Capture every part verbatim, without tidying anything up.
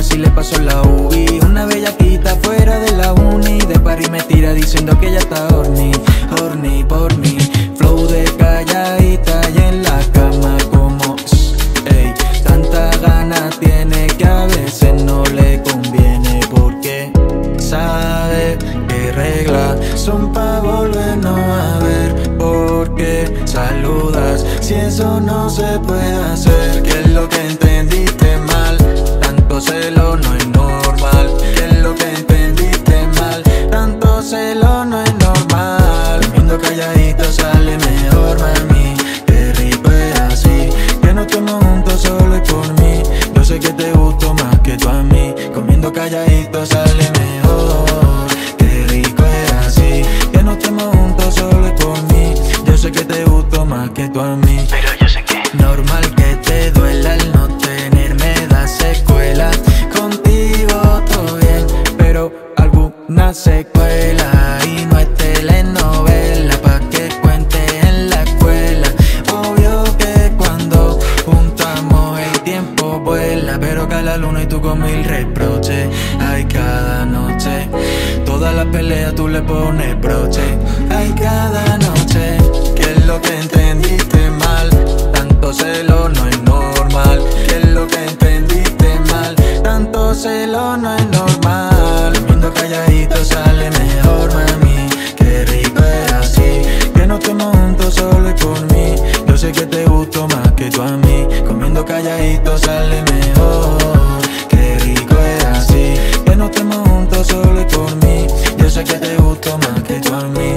así le pasó en la U B I. Una bellaquita fuera de la uni, de party me tira diciendo que ella está horny, horny por mí. Flow de calladita y en la cama como ey, tanta gana tiene que a veces no le conviene, porque sabe que reglas son pa' volvernos a ver. Porque saludas si eso no se puede hacer. ¿Qué es lo que entendiste mal? Tanto celo no es normal. ¿Qué es lo que entendiste mal? Tanto celo no es normal. Comiendo calladito sale mejor, mami. Qué rico es así. Que no estemos juntos solo es por mí. Yo sé que te gusto más que tú a mí. Comiendo calladito sale mejor. Qué rico es así. Que no estemos juntos solo es por mí. Yo sé que te gusto más que tú a mí. Pero yo sé que normal que te duela el no tenerme, da secuela. Contigo todo bien, pero alguna secuela. Y no es telenovela pa' que cuente en la escuela. Obvio que cuando juntamos el tiempo vuela, pero cae la luna y tú con mil reproches. Ay, cada noche, todas las peleas tú le pones broche. Ay, cada noche, ¿qué es lo que entendiste mal? Tanto celo no es normal. ¿Qué es lo que entendiste mal? Tanto celo no es normal. Comiendo calladito sale mejor, mami. Qué rico es así. Que no estemos juntos solo es por mí. Yo sé que te gusto más que tú a mí. Comiendo calladito sale mejor. Qué rico es así. Que no estemos juntos solo es por mí. Yo sé que te gusto más que tú a mí.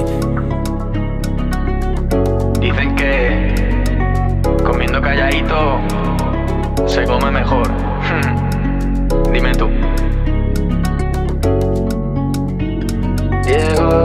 dicen que comiendo calladito se come mejor. Dime tú. Llegó